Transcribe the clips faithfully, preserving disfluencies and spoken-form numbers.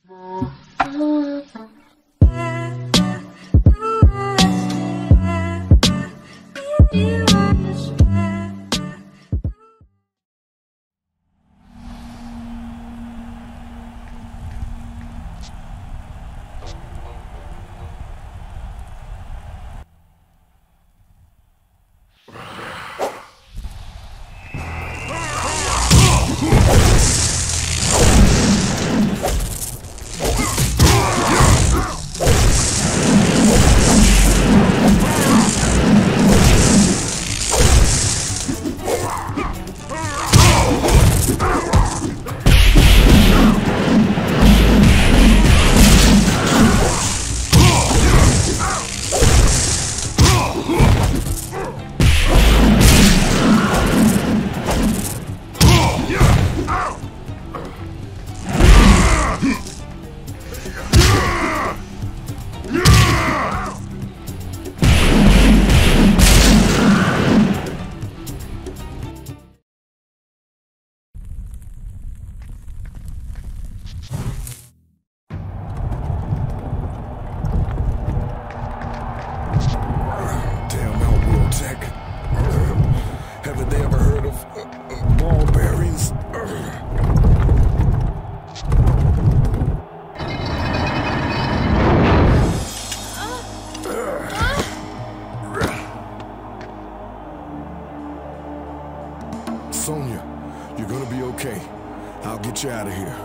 Sonya, you're gonna be okay. I'll get you out of here.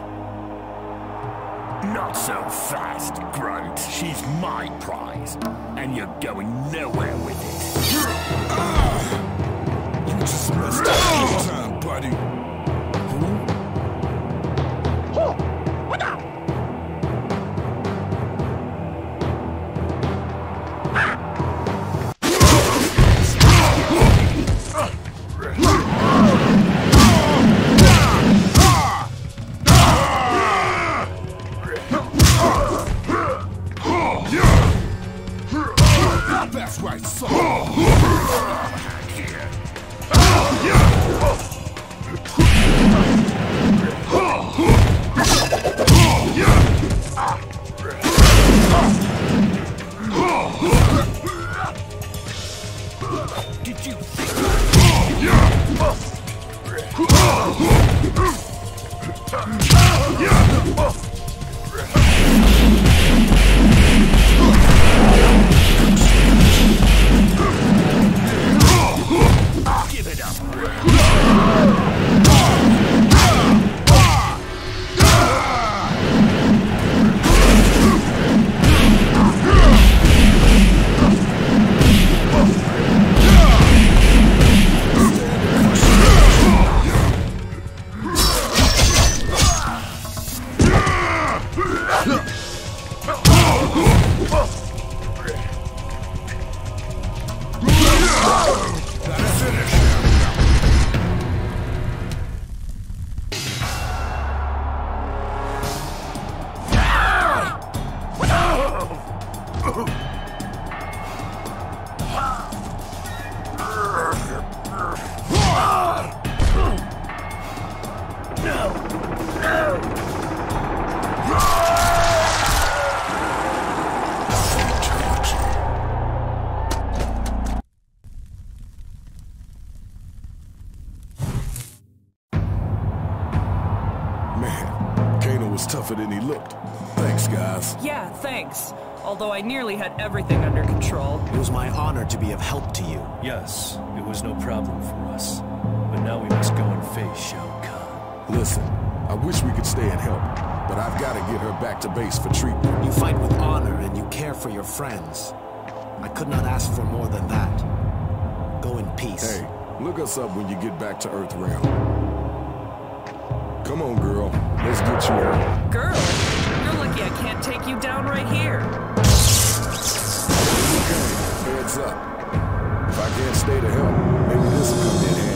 Not so fast, Grunt. She's my prize, and you're going nowhere with it. Ah! You just messed up big time, buddy. That's right, son. Did you give it up? Man, Kano was tougher than he looked. Thanks, guys. Yeah, thanks. Although I nearly had everything under control. It was my honor to be of help to you. Yes, it was no problem for us. But now we must go and face Shao Kahn. Listen, I wish we could stay and help, but I've got to get her back to base for treatment. You fight with honor and you care for your friends. I could not ask for more than that. Go in peace. Hey, look us up when you get back to Earthrealm. Come on, girl. Let's get you out. Girl? You're lucky I can't take you down right here. Okay, heads up. If I can't stay to help, maybe this will come in handy.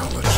Fatality.